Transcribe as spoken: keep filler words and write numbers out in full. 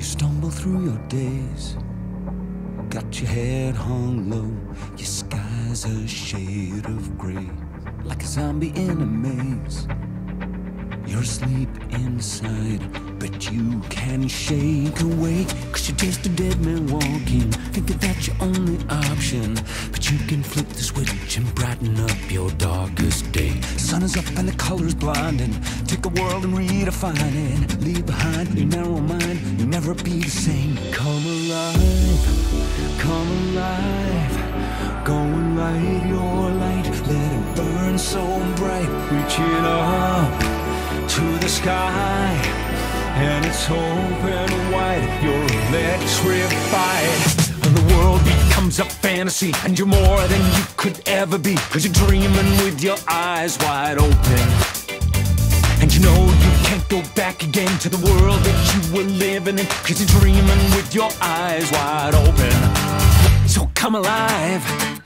You stumble through your days, got your head hung low, your sky's a shade of gray, like a zombie in a maze. You're asleep inside, but you can shake awake, cause you taste a dead man walking, thinking that's your only option. But you can flip the switch and brighten up your darkest day. The sun is up and the color's blinding. Take a world and redefine it. Leave behind your narrow mind, you'll never be the same. Come alive, come alive. Go and light your light, let it burn so bright. Reaching up to the sky, and it's open wide. You're electrified. The world becomes a fantasy, and you're more than you could ever be, cause you're dreaming with your eyes wide open. And you know you can't go back again to the world that you were living in, cause you're dreaming with your eyes wide open. So come alive.